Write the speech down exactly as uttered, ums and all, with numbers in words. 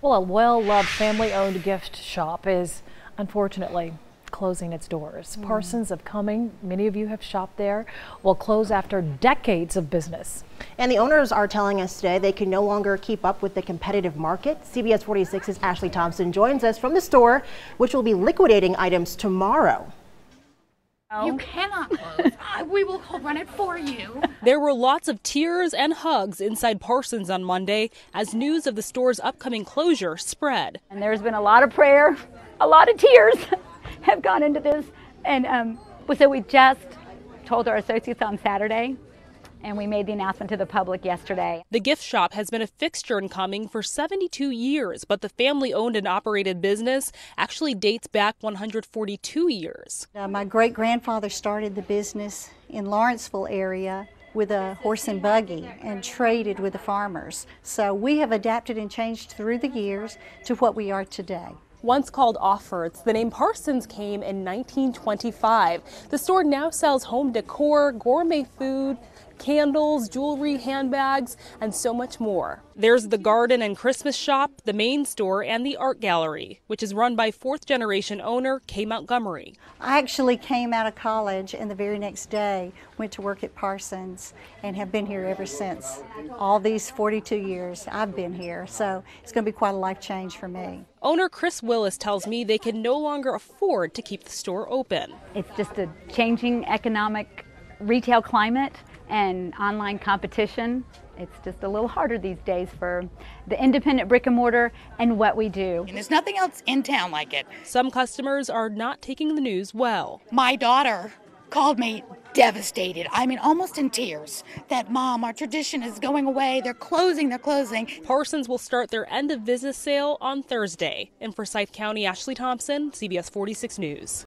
Well, a well-loved family-owned gift shop is unfortunately closing its doors. Mm. Parsons of Cumming, many of you have shopped there, will close after decades of business. And the owners are telling us today they can no longer keep up with the competitive market. C B S forty-six's Ashley Thompson joins us from the store, which will be liquidating items tomorrow. You cannot close. We will run it for you. There were lots of tears and hugs inside Parsons on Monday as news of the store's upcoming closure spread. And there's been a lot of prayer, a lot of tears have gone into this. And um, so we just told our associates on Saturday, and we made the announcement to the public yesterday. The gift shop has been a fixture in Cumming for seventy-two years, but the family-owned and operated business actually dates back one hundred forty-two years. Uh, my great-grandfather started the business in Lawrenceville area with a horse and buggy and traded with the farmers. So we have adapted and changed through the years to what we are today. Once called Offords, the name Parsons came in nineteen twenty-five. The store now sells home decor, gourmet food, candles, jewelry, handbags, and so much more. There's the garden and Christmas shop, the main store, and the art gallery, which is run by fourth generation owner Kay Montgomery. I actually came out of college and the very next day went to work at Parsons and have been here ever since. All these forty-two years I've been here, so it's going to be quite a life change for me. Owner Chris Willis tells me they can no longer afford to keep the store open. It's just a changing economic retail climate and online competition. It's just a little harder these days for the independent brick and mortar and what we do. And there's nothing else in town like it. Some customers are not taking the news well. My daughter called me devastated. I mean, almost in tears. That, Mom, our tradition is going away. They're closing, they're closing. Parsons will start their end of business sale on Thursday. In Forsyth County, Ashley Thompson, C B S forty-six News.